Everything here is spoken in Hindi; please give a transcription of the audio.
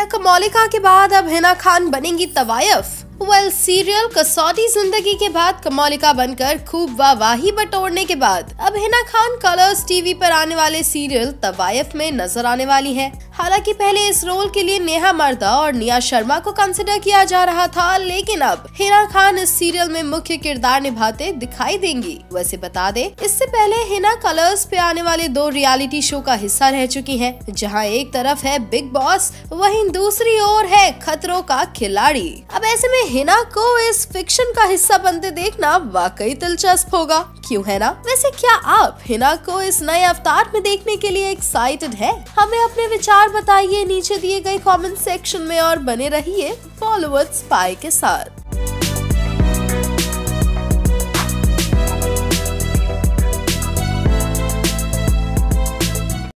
क्या कमौलिका के बाद अब हिना खान बनेंगी तवायफ? सीरियल कसौटी जिंदगी के बाद कमौलिका बनकर खूब वाहवाही बटोरने के बाद अब हिना खान कलर्स टीवी पर आने वाले सीरियल तवायफ में नजर आने वाली है। हालांकि पहले इस रोल के लिए नेहा मर्दा और निया शर्मा को कंसिडर किया जा रहा था, लेकिन अब हिना खान इस सीरियल में मुख्य किरदार निभाते दिखाई देंगी। वैसे बता दे, इससे पहले हिना कलर्स पे आने वाले 2 रियलिटी शो का हिस्सा रह चुकी हैं, जहां एक तरफ है बिग बॉस, वहीं दूसरी ओर है खतरों का खिलाड़ी। अब ऐसे में हिना को इस फिक्शन का हिस्सा बनते देखना वाकई दिलचस्प होगा, क्यों है ना? वैसे क्या आप हिना को इस नए अवतार में देखने के लिए एक्साइटेड है? हमें अपने विचार बताइए नीचे दिए गए कमेंट सेक्शन में और बने रहिए बॉलीवुड स्पाई के साथ।